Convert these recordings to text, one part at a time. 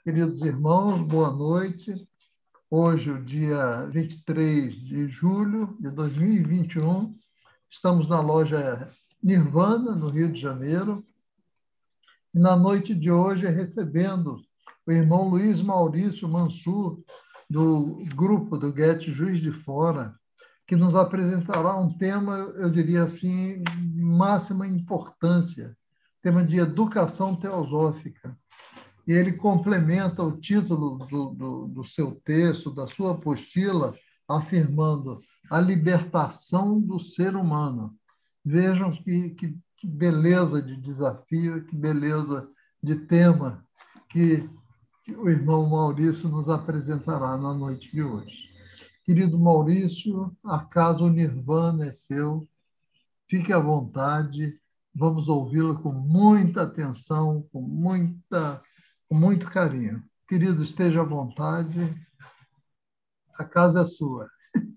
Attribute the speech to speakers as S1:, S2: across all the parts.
S1: Queridos irmãos, boa noite. Hoje, o dia 23 de julho de 2021, estamos na loja Nirvana, no Rio de Janeiro, e na noite de hoje recebendo o irmão Luiz Maurício Mansur, do grupo do Guete Juiz de Fora, que nos apresentará um tema, eu diria assim, de máxima importância, tema de educação teosófica. E ele complementa o título do seu texto, da sua apostila, afirmando a libertação do ser humano. Vejam que beleza de desafio, que beleza de tema que o irmão Maurício nos apresentará na noite de hoje. Querido Maurício, a casa Nirvana é seu, fique à vontade, vamos ouvi-lo com muita atenção, com muito carinho. Querido, esteja à vontade, a casa é sua.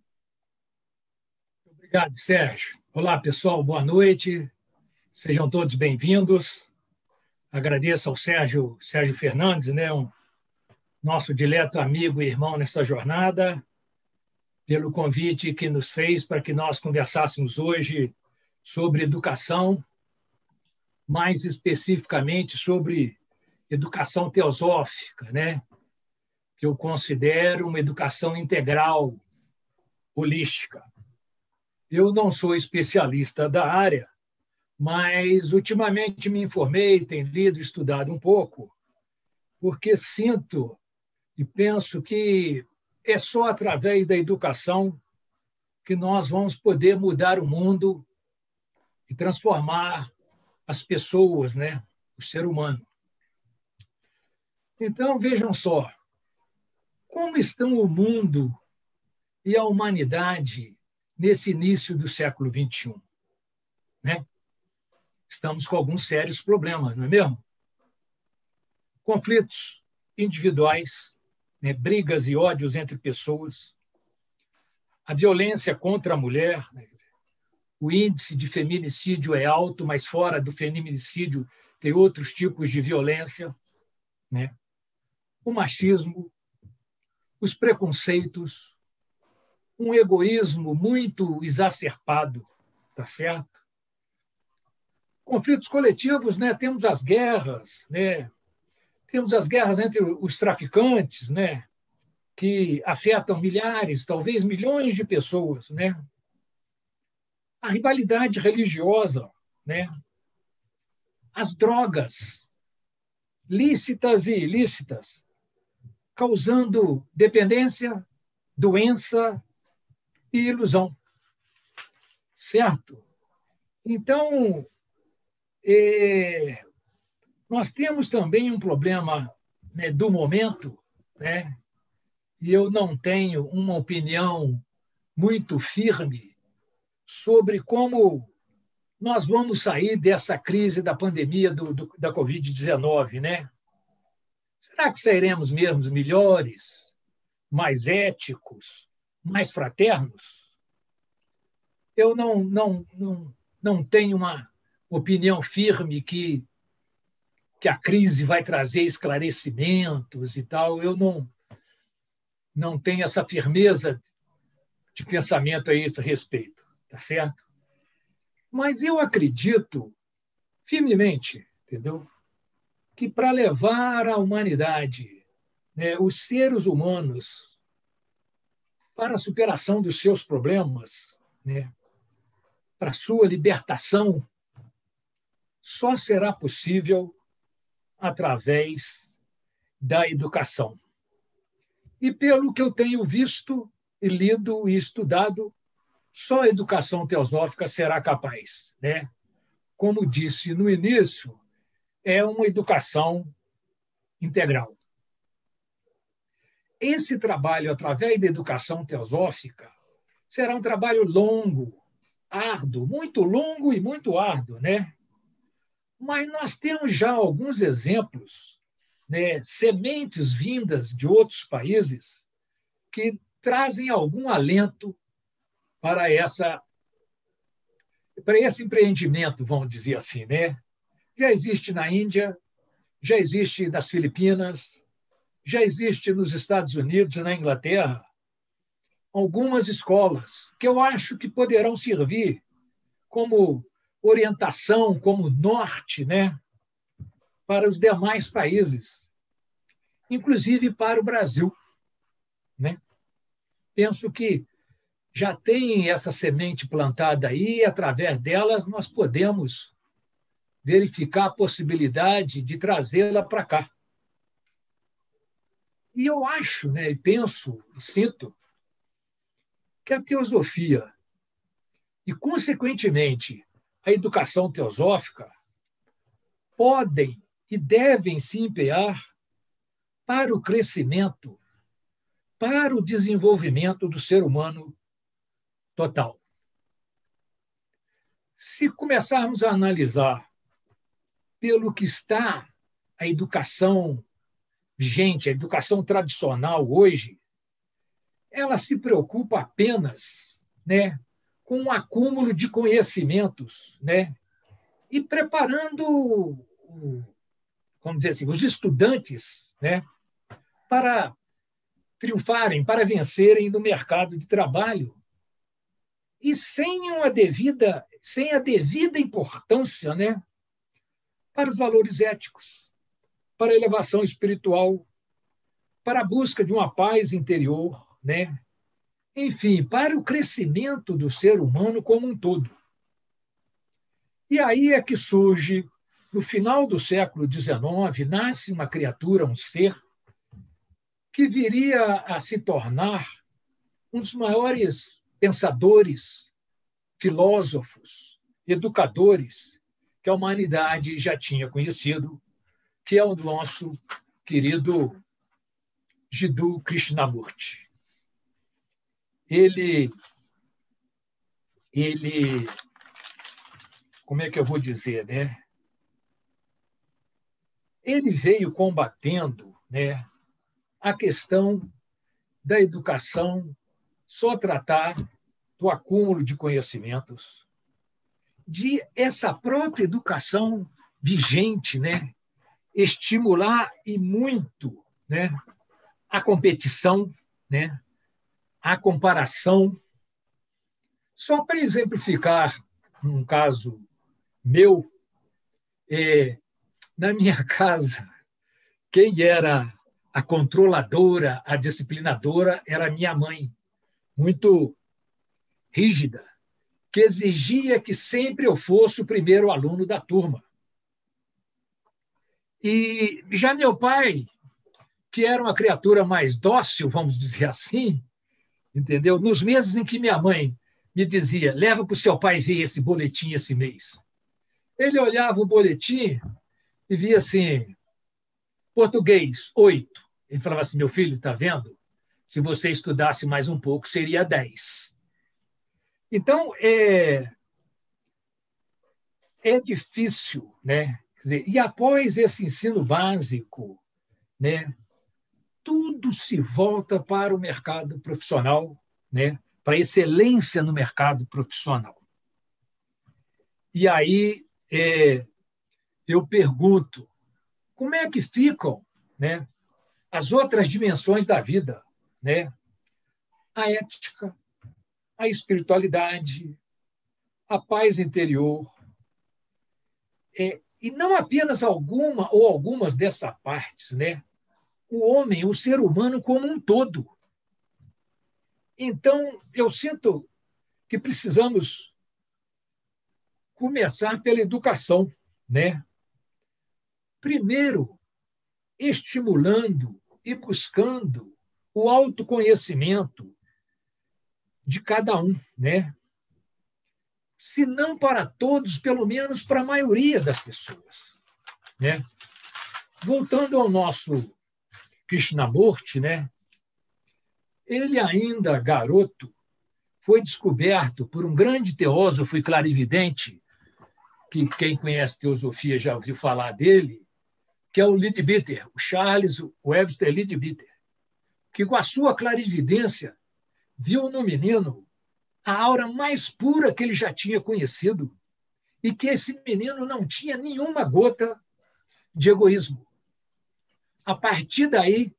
S2: Obrigado, Sérgio. Olá, pessoal, boa noite. Sejam todos bem-vindos. Agradeço ao Sérgio Fernandes, nosso dileto amigo e irmão nessa jornada, pelo convite que nos fez para que nós conversássemos hoje sobre educação, mais especificamente sobre educação teosófica, que eu considero uma educação integral, holística. Eu não sou especialista da área, mas ultimamente me informei, tenho lido e estudado um pouco, porque sinto e penso que é só através da educação que nós vamos poder mudar o mundo e transformar as pessoas, o ser humano. Então, vejam só, como estão o mundo e a humanidade nesse início do século XXI, Estamos com alguns sérios problemas, não é mesmo? Conflitos individuais, brigas e ódios entre pessoas, a violência contra a mulher, o índice de feminicídio é alto, mas fora do feminicídio tem outros tipos de violência, o machismo, os preconceitos, um egoísmo muito exacerbado, tá certo? Conflitos coletivos, temos as guerras, temos as guerras entre os traficantes, que afetam milhares, talvez milhões de pessoas, A rivalidade religiosa, As drogas, lícitas e ilícitas, causando dependência, doença e ilusão. Certo? Então, nós temos também um problema do momento, e eu não tenho uma opinião muito firme sobre como nós vamos sair dessa crise da pandemia da Covid-19, Será que sairemos mesmo melhores, mais éticos, mais fraternos? Eu não tenho uma opinião firme que a crise vai trazer esclarecimentos e tal. Eu não tenho essa firmeza de pensamento a esse respeito, tá certo? Mas eu acredito firmemente, entendeu? Que para levar a humanidade, os seres humanos, para a superação dos seus problemas, para a sua libertação, só será possível através da educação. E pelo que eu tenho visto, e lido e estudado, só a educação teosófica será capaz, Como disse no início, é uma educação integral. Esse trabalho, através da educação teosófica, será um trabalho longo, árduo, muito longo e muito árduo, Mas nós temos já alguns exemplos, sementes vindas de outros países que trazem algum alento para esse empreendimento, vamos dizer assim, Já existe na Índia, já existe nas Filipinas, já existe nos Estados Unidos e na Inglaterra algumas escolas que eu acho que poderão servir como orientação, como norte, né, para os demais países, inclusive para o Brasil, né? Penso que já tem essa semente plantada aí, e através delas nós podemos verificar a possibilidade de trazê-la para cá. E eu acho, né, e penso, e sinto, que a teosofia e, consequentemente, a educação teosófica podem e devem se empenhar para o crescimento, para o desenvolvimento do ser humano total. Se começarmos a analisar pelo que está a educação vigente, a educação tradicional hoje, ela se preocupa apenas, né, com um acúmulo de conhecimentos, né, e preparando, vamos dizer assim, os estudantes, né, para triunfarem, para vencerem no mercado de trabalho, e sem a devida importância, né, para os valores éticos, para a elevação espiritual, para a busca de uma paz interior, né? Enfim, para o crescimento do ser humano como um todo. E aí é que surge, no final do século XIX, nasce uma criatura, um ser, que viria a se tornar um dos maiores pensadores, filósofos, educadores que a humanidade já tinha conhecido, que é o nosso querido Jiddu Krishnamurti. Ele, como é que eu vou dizer, né? Ele veio combatendo, né, a questão da educação, só tratar do acúmulo de conhecimentos, de essa própria educação vigente, né, estimular e muito, né, a competição, né, a comparação. Só para exemplificar um caso meu, na minha casa, quem era a controladora, a disciplinadora, era minha mãe, muito rígida, que exigia que sempre eu fosse o primeiro aluno da turma. E já meu pai, que era uma criatura mais dócil, vamos dizer assim, entendeu? Nos meses em que minha mãe me dizia, leva para o seu pai ver esse boletim esse mês. Ele olhava o boletim e via assim, português, 8. Ele falava assim, meu filho, está vendo? Se você estudasse mais um pouco, seria 10. Então, é difícil, né? Quer dizer, e após esse ensino básico, né, tudo se volta para o mercado profissional, né, para a excelência no mercado profissional. E aí eu pergunto, como é que ficam, né, as outras dimensões da vida, né? A ética, a espiritualidade, a paz interior, e não apenas alguma ou algumas dessas partes, né? O homem, o ser humano como um todo. Então, eu sinto que precisamos começar pela educação, né? Primeiro, estimulando e buscando o autoconhecimento de cada um, né? Se não para todos, pelo menos para a maioria das pessoas, né? Voltando ao nosso Krishnamurti, né? Ele ainda garoto foi descoberto por um grande teósofo e clarividente, que quem conhece teosofia já ouviu falar dele, que é o Leadbeater, o Charles Webster Leadbeater, que com a sua clarividência viu no menino a aura mais pura que ele já tinha conhecido e que esse menino não tinha nenhuma gota de egoísmo. A partir daí,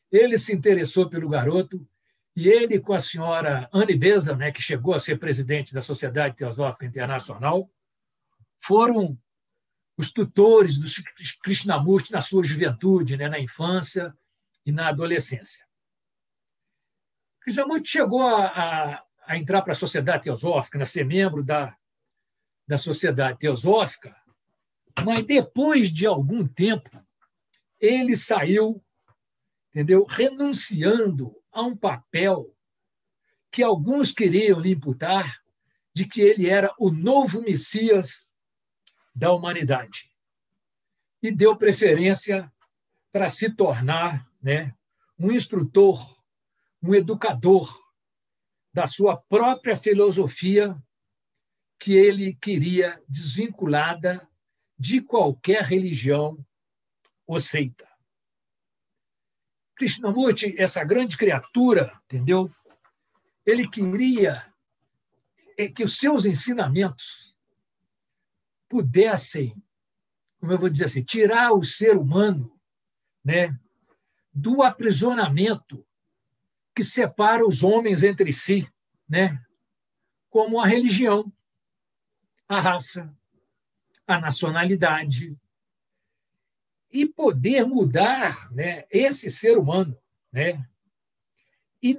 S2: ele se interessou pelo garoto e ele, com a senhora Annie Besant, né, que chegou a ser presidente da Sociedade Teosófica Internacional, foram os tutores do Krishnamurti na sua juventude, né, na infância e na adolescência. Krishnamurti chegou a entrar para a Sociedade Teosófica, a ser membro da Sociedade Teosófica, mas depois de algum tempo ele saiu, entendeu? Renunciando a um papel que alguns queriam lhe imputar de que ele era o novo Messias da humanidade. E deu preferência para se tornar, né, um instrutor, um educador da sua própria filosofia, que ele queria desvinculada de qualquer religião ou seita. Krishnamurti, essa grande criatura, entendeu? Ele queria que os seus ensinamentos pudessem, como eu vou dizer assim, tirar o ser humano, né, do aprisionamento que separa os homens entre si, né, como a religião, a raça, a nacionalidade, e poder mudar, né, esse ser humano, né, e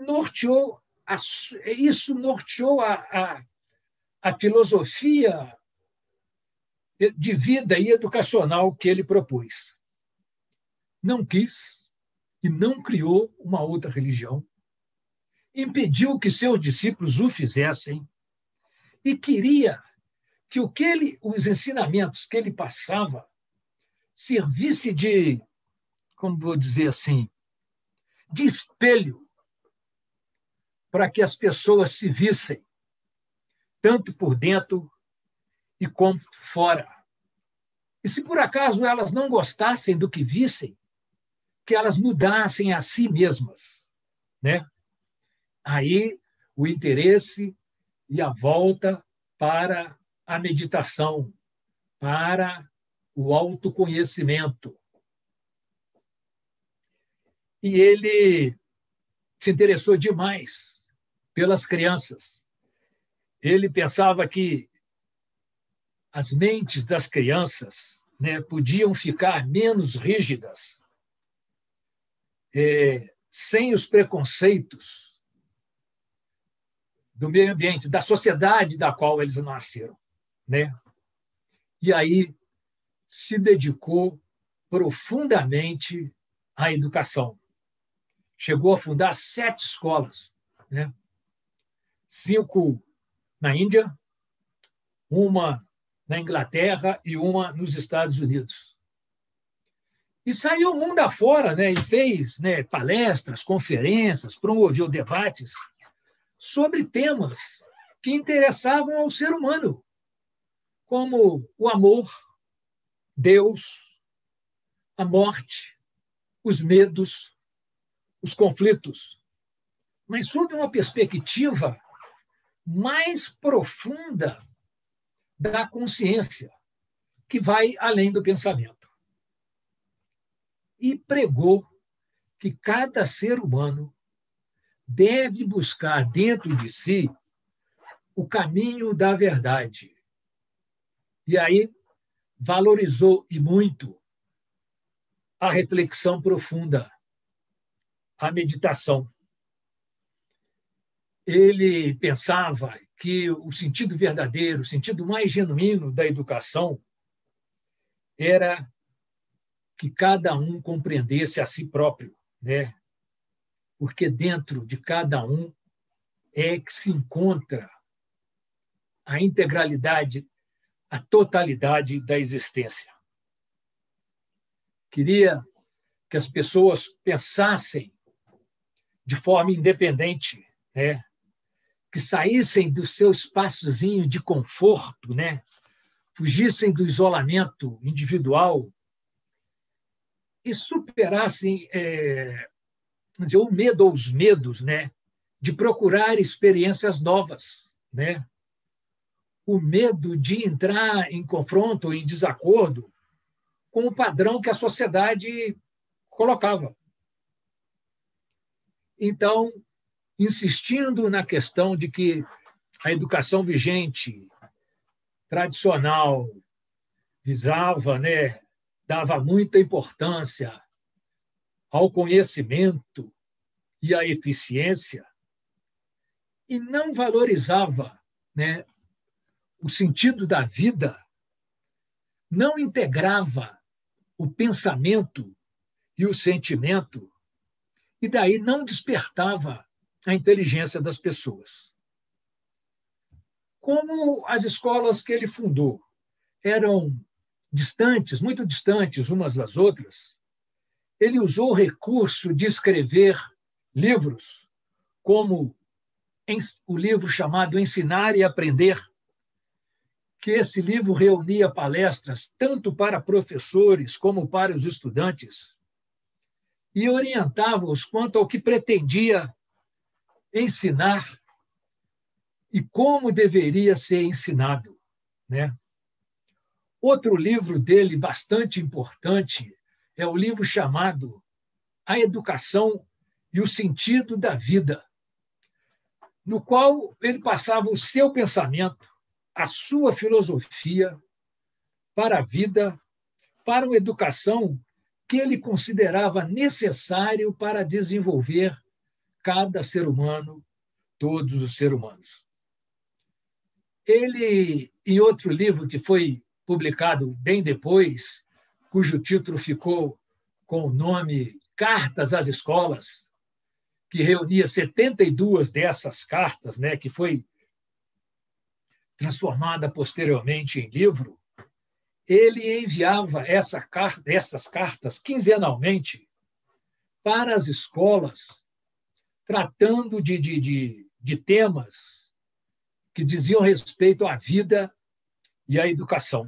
S2: isso norteou a filosofia de vida e educacional que ele propôs. Não quis e não criou uma outra religião, impediu que seus discípulos o fizessem e queria que os ensinamentos que ele passava servisse de, como vou dizer assim, de espelho para que as pessoas se vissem, tanto por dentro e como fora. E se por acaso elas não gostassem do que vissem, que elas mudassem a si mesmas, né? Aí o interesse e a volta para a meditação, para o autoconhecimento. E ele se interessou demais pelas crianças. Ele pensava que as mentes das crianças, né, podiam ficar menos rígidas, sem os preconceitos do meio ambiente, da sociedade da qual eles nasceram, né? E aí se dedicou profundamente à educação. Chegou a fundar 7 escolas, né? 5 na Índia, uma na Inglaterra e uma nos Estados Unidos. E saiu o mundo afora, né? E fez, né, palestras, conferências, promoveu debates sobre temas que interessavam ao ser humano, como o amor, Deus, a morte, os medos, os conflitos, mas sob uma perspectiva mais profunda da consciência, que vai além do pensamento. E pregou que cada ser humano deve buscar dentro de si o caminho da verdade. E aí valorizou e muito a reflexão profunda, a meditação. Ele pensava que o sentido verdadeiro, o sentido mais genuíno da educação era que cada um compreendesse a si próprio, né? Porque dentro de cada um é que se encontra a integralidade, a totalidade da existência. Queria que as pessoas pensassem de forma independente, né? Que saíssem do seu espaçozinho de conforto, né? Fugissem do isolamento individual e superassem o medo ou os medos, né? De procurar experiências novas, né? O medo de entrar em confronto ou em desacordo com o padrão que a sociedade colocava. Então, insistindo na questão de que a educação vigente, tradicional, visava, né, dava muita importância ao conhecimento e à eficiência e não valorizava, né, o sentido da vida, não integrava o pensamento e o sentimento e daí não despertava a inteligência das pessoas. Como as escolas que ele fundou eram distantes, muito distantes umas das outras, ele usou o recurso de escrever livros, como o livro chamado Ensinar e Aprender, que esse livro reunia palestras tanto para professores como para os estudantes e orientava-os quanto ao que pretendia ensinar e como deveria ser ensinado, né? Outro livro dele bastante importante é o livro chamado A Educação e o Sentido da Vida, no qual ele passava o seu pensamento, a sua filosofia para a vida, para uma educação que ele considerava necessário para desenvolver cada ser humano, todos os seres humanos. Ele, em outro livro que foi publicado bem depois, cujo título ficou com o nome Cartas às Escolas, que reunia 72 dessas cartas, né, que foi transformada posteriormente em livro, ele enviava essas cartas quinzenalmente para as escolas, tratando de temas que diziam respeito à vida e à educação.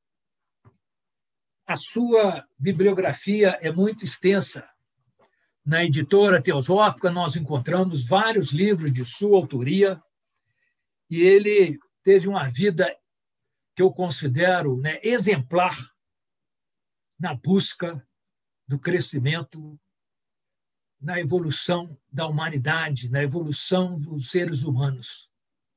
S2: A sua bibliografia é muito extensa. Na editora Teosófica, nós encontramos vários livros de sua autoria e ele teve uma vida que eu considero, né, exemplar na busca do crescimento, na evolução da humanidade, na evolução dos seres humanos.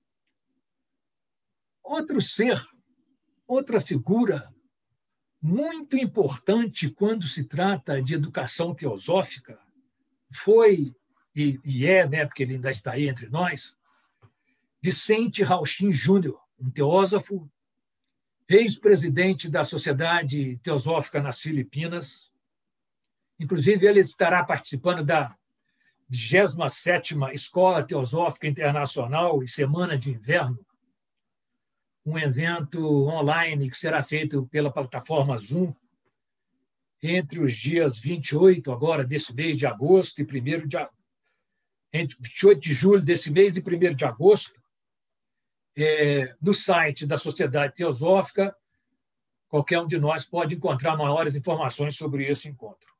S2: Outro ser, outra figura muito importante quando se trata de educação teosófica foi, e é, né, porque ele ainda está aí entre nós, Vicente Rauchim Júnior, um teósofo, ex-presidente da Sociedade Teosófica nas Filipinas. Inclusive, ele estará participando da 27ª Escola Teosófica Internacional e Semana de Inverno, um evento online que será feito pela plataforma Zoom entre os dias 28 agora desse mês de agosto e 1º de entre 28 de julho desse mês e 1º de agosto, no site da Sociedade Teosófica. Qualquer um de nós pode encontrar maiores informações sobre esse encontro.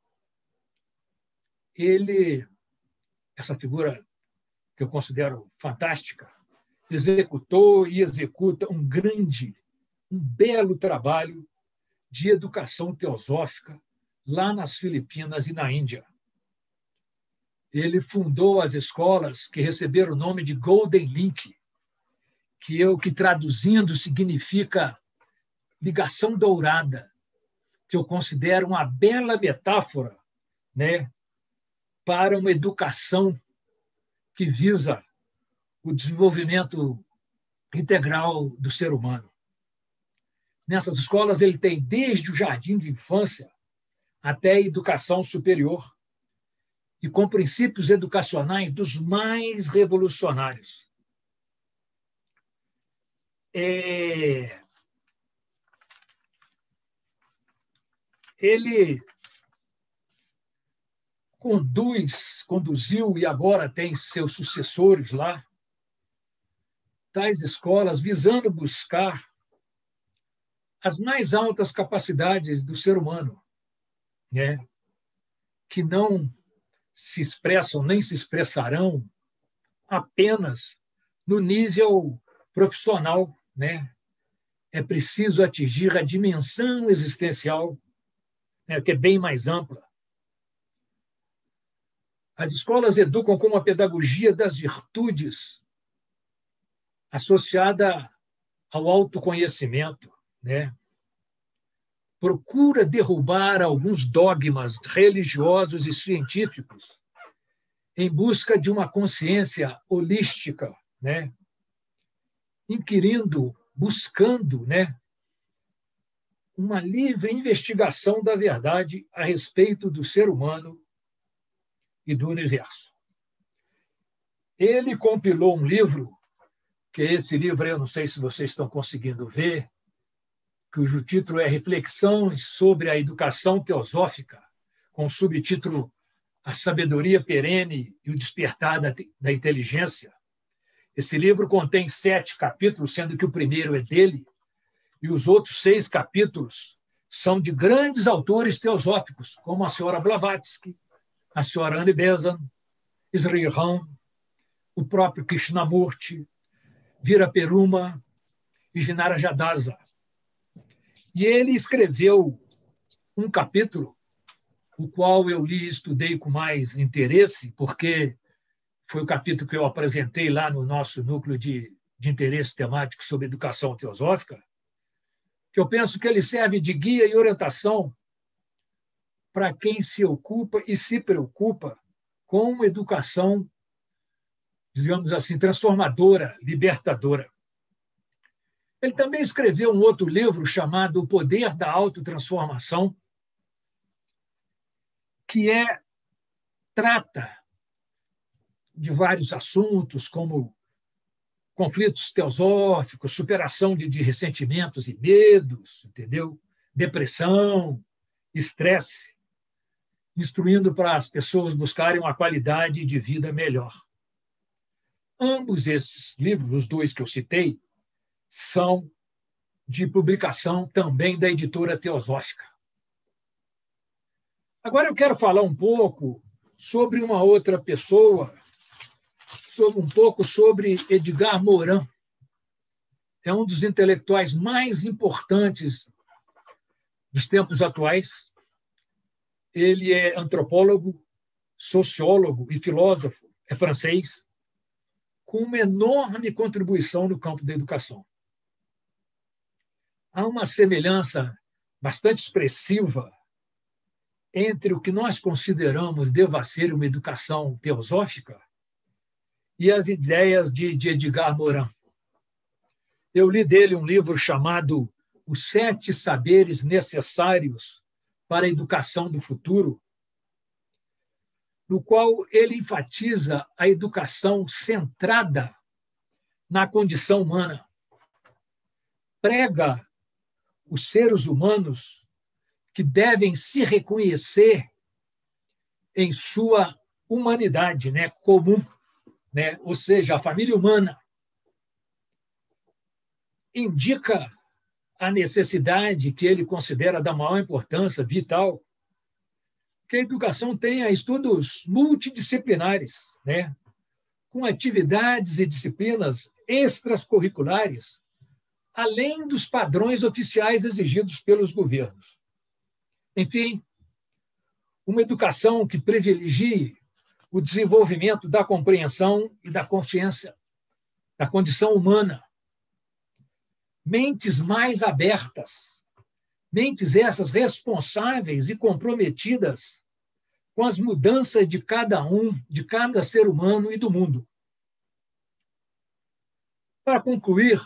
S2: Ele, essa figura que eu considero fantástica, executou e executa um belo trabalho de educação teosófica lá nas Filipinas e na Índia. Ele fundou as escolas que receberam o nome de Golden Link, que traduzindo significa ligação dourada, que eu considero uma bela metáfora, né, para uma educação que visa o desenvolvimento integral do ser humano. Nessas escolas, ele tem desde o jardim de infância até a educação superior, e com princípios educacionais dos mais revolucionários. Ele conduziu e agora tem seus sucessores lá, tais escolas visando buscar as mais altas capacidades do ser humano, né, que não se expressam nem se expressarão apenas no nível profissional, né? É preciso atingir a dimensão existencial, né, que é bem mais ampla. As escolas educam com uma pedagogia das virtudes associada ao autoconhecimento, né? Procura derrubar alguns dogmas religiosos e científicos em busca de uma consciência holística, né? Buscando, né, uma livre investigação da verdade a respeito do ser humano e do universo. Ele compilou um livro, que esse livro, eu não sei se vocês estão conseguindo ver, cujo título é Reflexões sobre a Educação Teosófica, com o subtítulo A Sabedoria Perene e o Despertar da Inteligência. Esse livro contém 7 capítulos, sendo que o primeiro é dele, e os outros 6 capítulos são de grandes autores teosóficos, como a senhora Blavatsky, a senhora Annie Besant, Sri Ram, o próprio Krishnamurti, Vira Peruma e Jinara Jadasa. E ele escreveu um capítulo, o qual eu li e estudei com mais interesse, porque foi o capítulo que eu apresentei lá no nosso núcleo de interesse temático sobre educação teosófica, que eu penso que ele serve de guia e orientação para quem se ocupa e se preocupa com uma educação, digamos assim, transformadora, libertadora. Ele também escreveu um outro livro chamado O Poder da Autotransformação, que trata de vários assuntos, como conflitos teosóficos, superação de ressentimentos e medos, entendeu? Depressão, estresse, instruindo para as pessoas buscarem uma qualidade de vida melhor. Ambos esses livros, os 2 que eu citei, são de publicação também da editora Teosófica. Agora eu quero falar um pouco sobre uma outra pessoa, sobre Edgar Morin. É um dos intelectuais mais importantes dos tempos atuais. Ele é antropólogo, sociólogo e filósofo, é francês, com uma enorme contribuição no campo da educação. Há uma semelhança bastante expressiva entre o que nós consideramos deva ser uma educação teosófica e as ideias de Edgar Morin. Eu li dele um livro chamado Os 7 Saberes Necessários para a Educação do Futuro, no qual ele enfatiza a educação centrada na condição humana. Prega os seres humanos que devem se reconhecer em sua humanidade, né, comum, né, ou seja, a família humana. Indica a necessidade que ele considera da maior importância, vital, que a educação tenha estudos multidisciplinares, né, com atividades e disciplinas extracurriculares, além dos padrões oficiais exigidos pelos governos. Enfim, uma educação que privilegie o desenvolvimento da compreensão e da consciência da condição humana. Mentes mais abertas, mentes essas responsáveis e comprometidas com as mudanças de cada ser humano e do mundo. Para concluir,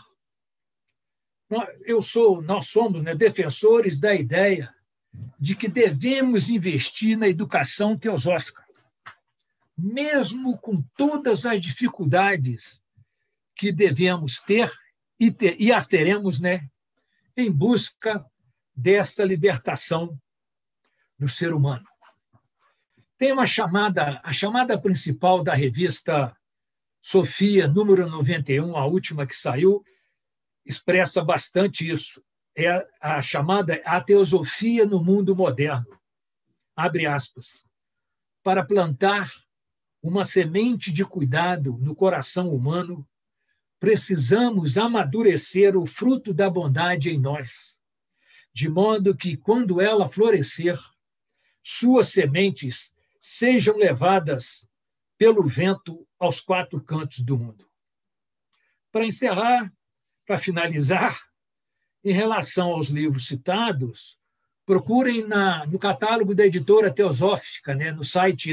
S2: nós somos, né, defensores da ideia de que devemos investir na educação teosófica, mesmo com todas as dificuldades que devemos ter e as teremos, né, em busca desta libertação do ser humano. Tem a chamada principal da revista Sofia, número 91, a última que saiu, expressa bastante isso. É a chamada A Teosofia no Mundo Moderno, abre aspas, para plantar uma semente de cuidado no coração humano, precisamos amadurecer o fruto da bondade em nós, de modo que, quando ela florescer, suas sementes sejam levadas pelo vento aos quatro cantos do mundo. Para encerrar, para finalizar, em relação aos livros citados, procurem no catálogo da Editora Teosófica, no site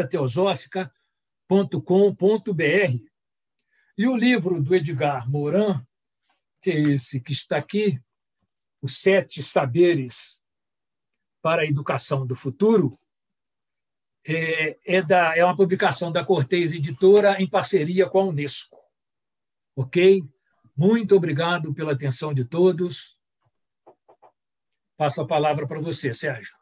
S2: editorateosófica.com.br. E o livro do Edgar Morin, que é esse que está aqui, Os 7 Saberes para a Educação do Futuro, é uma publicação da Cortez Editora em parceria com a Unesco. Ok? Muito obrigado pela atenção de todos. Passo a palavra para você, Sérgio.